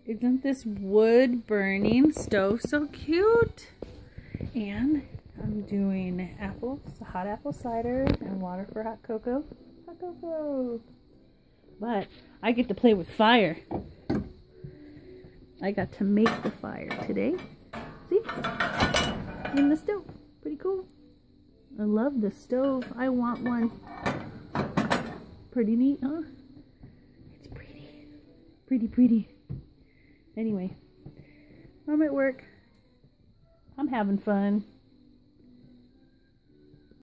Isn't this wood burning stove so cute? And I'm doing hot apple cider and water for hot cocoa. Hot cocoa. But I get to play with fire. I got to make the fire today. See? In the stove. Pretty cool. I love the stove. I want one. Pretty neat, huh? It's pretty. Pretty, pretty. Anyway, I'm at work. I'm having fun.